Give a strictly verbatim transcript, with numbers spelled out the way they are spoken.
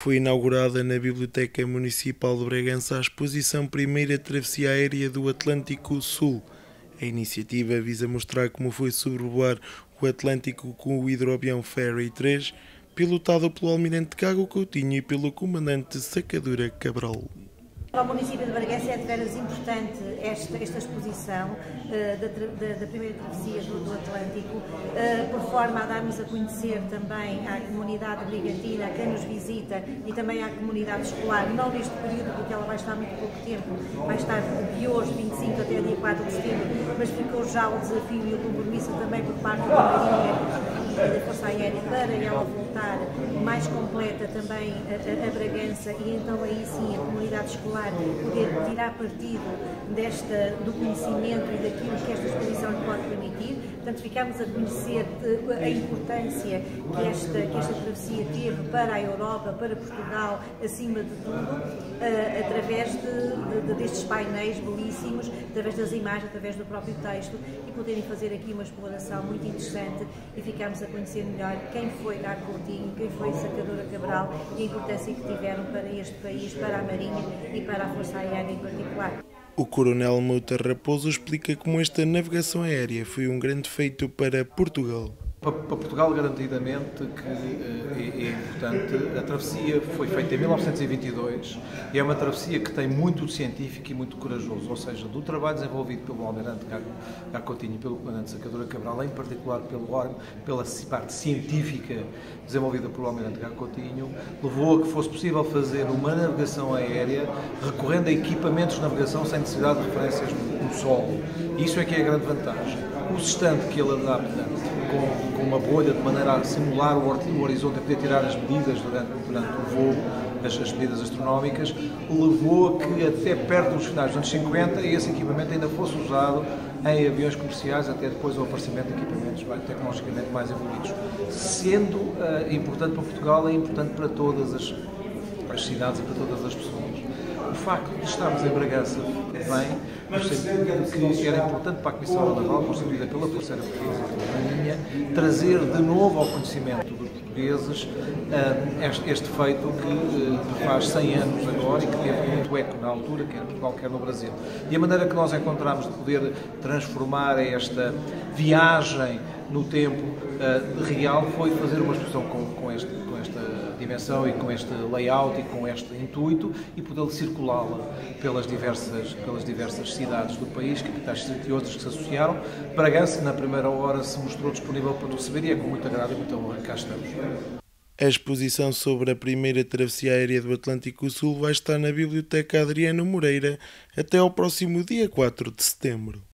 Foi inaugurada na Biblioteca Municipal de Bragança a exposição Primeira Travessia Aérea do Atlântico Sul. A iniciativa visa mostrar como foi sobrevoar o Atlântico com o hidroavião Ferry três, pilotado pelo almirante Gago Coutinho e pelo comandante Sacadura Cabral. Para o município de Bragança é de veras importante esta, esta exposição uh, da, da, da primeira travessia do, do Atlântico, uh, por forma a darmos a conhecer também à comunidade brigantina, a quem nos visita e também à comunidade escolar, não neste período porque ela vai estar muito pouco tempo, vai estar de hoje, vinte e cinco até dia quatro de setembro, mas ficou já o desafio e o compromisso também por parte da Marinha e da Força Aérea para ela voltar mais completa também a, a, a Bragança e então aí sim a comunidade escolar poder tirar partido desta, do conhecimento e daquilo que esta exposição lhe pode permitir. Portanto, ficamos a conhecer a importância que esta, que esta travessia teve para a Europa, para Portugal, acima de tudo, uh, através de, de, destes painéis belíssimos, através das imagens, através do próprio texto, e poderem fazer aqui uma exploração muito interessante e ficamos a conhecer melhor quem foi Gago Coutinho, quem foi Sacadura Cabral e a importância que tiveram para este país, para a Marinha e para a Força Aérea em particular. O coronel Mouta Raposo explica como esta navegação aérea foi um grande feito para Portugal. Para Portugal, garantidamente, que é, é importante. A travessia foi feita em mil novecentos e vinte e dois e é uma travessia que tem muito científico e muito corajoso, ou seja, do trabalho desenvolvido pelo almirante Gago Coutinho e pelo comandante Sacadura Cabral, em particular pelo órgão, pela parte científica desenvolvida pelo almirante Gago Coutinho, levou a que fosse possível fazer uma navegação aérea recorrendo a equipamentos de navegação sem necessidade de referências no solo. Isso é que é a grande vantagem. O sustante que ele adapta com, com uma bolha de maneira a simular o, o horizonte e poder tirar as medidas durante, durante o voo, as, as medidas astronómicas, levou a que até perto dos finais dos anos cinquenta esse equipamento ainda fosse usado em aviões comerciais, até depois do aparecimento de equipamentos tecnologicamente mais evoluídos. Sendo uh, importante para Portugal, é importante para todas as, as cidades e para todas as pessoas. O facto de estarmos em Bragança vem no sentido que era importante para a Comissão Naval, constituída pela Força Aérea Portuguesa e pela Marinha, trazer de novo ao conhecimento dos portugueses este, este feito que faz cem anos agora e que teve muito eco na altura, quer em Portugal, quer no Brasil. E a maneira que nós encontramos de poder transformar esta viagem no tempo uh, real foi fazer uma exposição com, com, este, com esta dimensão e com este layout e com este intuito e poder circulá-la pelas diversas, pelas diversas cidades do país, capitais e outras que se associaram. Bragança, na primeira hora, se mostrou disponível para receber e é com muito agrado e muita honra que cá estamos. A exposição sobre a primeira travessia aérea do Atlântico Sul vai estar na Biblioteca Adriano Moreira até ao próximo dia quatro de setembro.